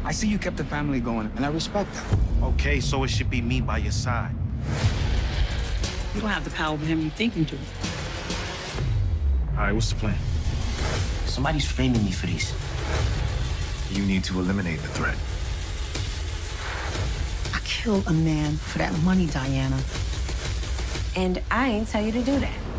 I see you kept the family going, and I respect that. Okay, so it should be me by your side. You don't have the power of him you think you do. All right, what's the plan? Somebody's framing me for this. You need to eliminate the threat. I killed a man for that money, Diana. And I ain't tell you to do that.